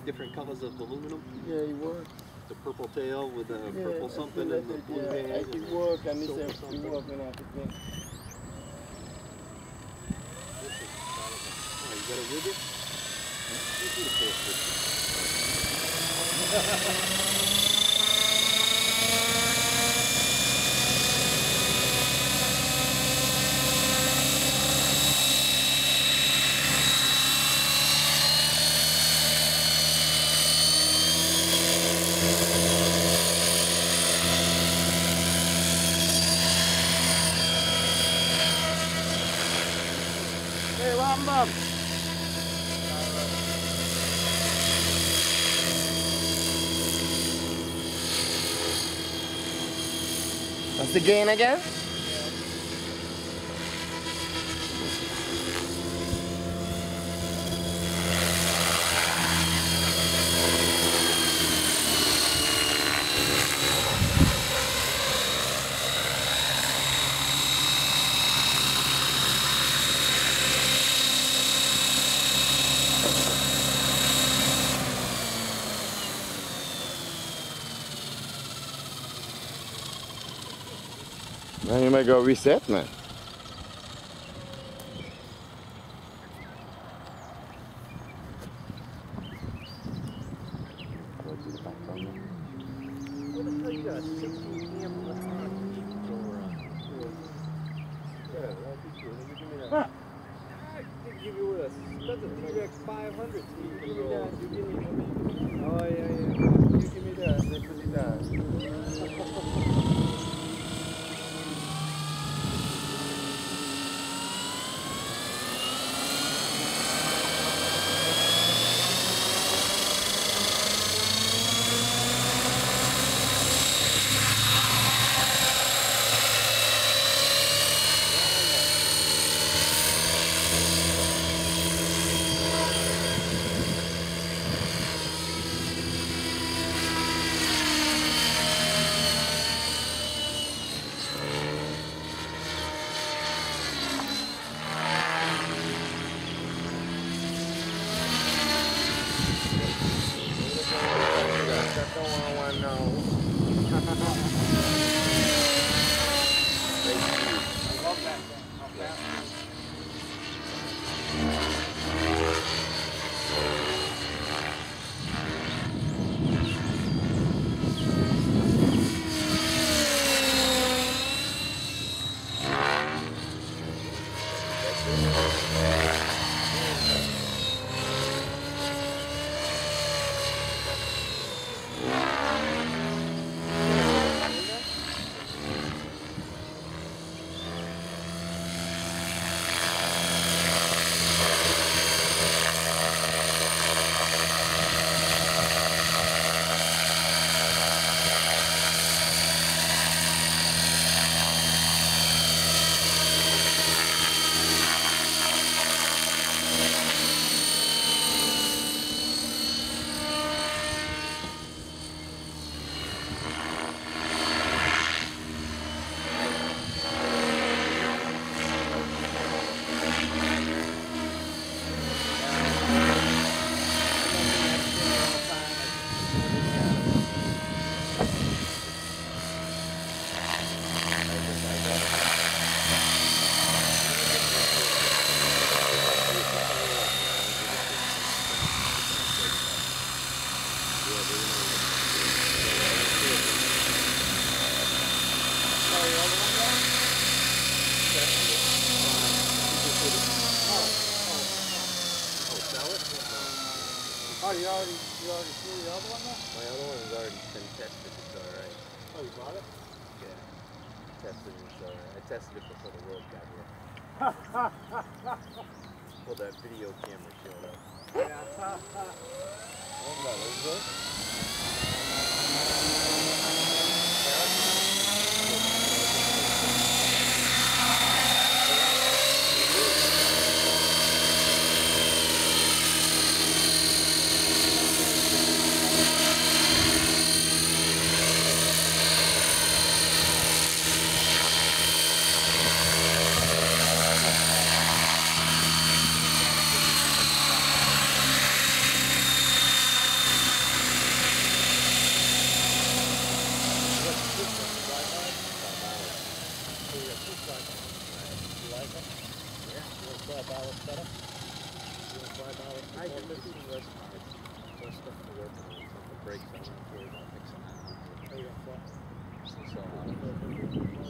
different colors of aluminum? Yeah, he worked. The purple tail with the purple something and the blue head. head. He worked, and he said he working at the thing. Oh, you got it with you? You do the full Hey, Rambam! What's the gain again? Now you might go reset, man. What the hell you got? 16 amp electronic controller on. Yeah, that'd be cool. Let me give me that. I give you a that's a T-Rex 500 speed control. You give me that. Oh yeah. You give me that. They put it down. Oh, you already threw the other one though? My other one's already been tested, it's alright. Oh, you bought it? Yeah. Tested it, it's alright. I tested it before the world got here. Well, that video camera showed up. Yeah. Oh, that looks good. got two flat ballast. You like them? Yeah. You want flat ballast better? You want flat ballast? I do. This is less hard. Less stuff to work on. Something breaks, I don't have to worry about fixing that. Oh, you got flat. So,